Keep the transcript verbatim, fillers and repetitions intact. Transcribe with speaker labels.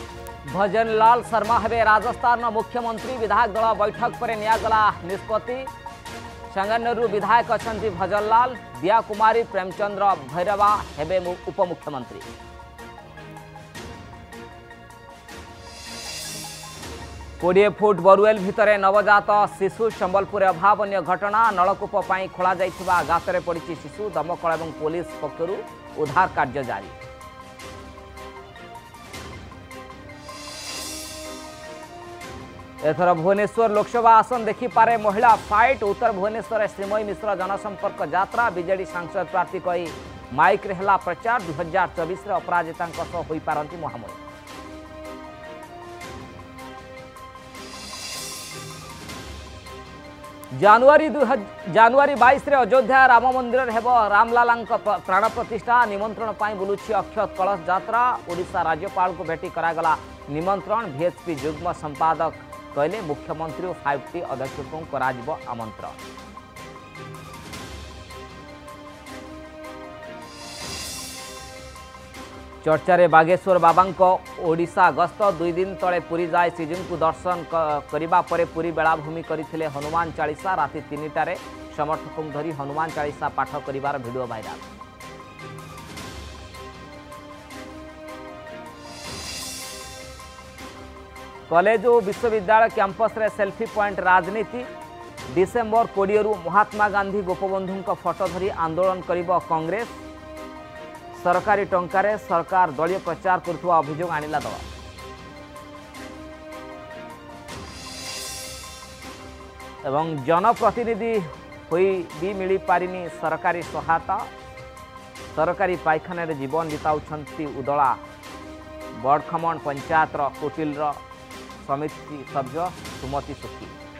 Speaker 1: भजन लाल शर्मा हेबे राजस्थान मुख्यमंत्री। विधायक दल बैठक पर नियागला निष्पत्ति। सांगानेरु विधायक अछंती भजन लाल। दिया कुमारी प्रेमचंद्र भैरवा हेबे उपमुख्यमंत्री। कोड़े फुट बोरवेल भितर नवजात शिशु संबलपुर अभावनीय घटना। नलकूप पर खोल गाତରେ पड़ी शिशु। दमकल और पुलिस पक्षर उद्धार कार्य जारी। एथर भुवनेश्वर लोकसभा आसन देखिपारे महिला फाइट। उत्तर भुवनेश्वर श्रीमयी मिश्र जनसंपर्क यात्रा। बीजेडी सांसद प्रार्थी कही माइक रेहला प्रचार। दुई हजार चौबीस अपराजिता हो पारती मुहांमुही। जानुआरी जानुआरी बाईस अयोध्या राम मंदिर हेब रामलाला प्राण प्रतिष्ठा। निमंत्रण पाई बुलुछि अक्षत कलश यात्रा। ओडिशा राज्यपाल को भेटी करागला निमंत्रण। वीएचपी युग्म संपादक कहले मुख्यमंत्री और फाइव टी अध्यक्षों कराजिबो आमंत्रण। चर्चारे बागेश्वर बाबा ओडिशा गस्त। दुई दिन तले पुरी जाए श्रीजी को दर्शन करने पर पुरी बेलाभूमि करथिले हनुमान चालीसा। राति तीन टारे समर्थकों धरी हनुमान चालीसा पाठ करिवार वीडियो वायरल। कॉलेज और विश्वविद्यालय कैंपस रे सेल्फी पॉइंट राजनीति। डिसेम्बर कोड़े महात्मा गांधी गोपबंधु फोटो धरी आंदोलन करिबो कांग्रेस। सरकारी टंकारे सरकार दलीय प्रचार करुवा अभियोग आनिला दल। एवं जनप्रतिनिधि होई भी मिली पारिनी सरकारी सहायता। सरकारी पायखाना रे जीवन बिताउछंती उदला। बड़खमण पंचायत कोटिल समिति सभ्य सुमति सुखी।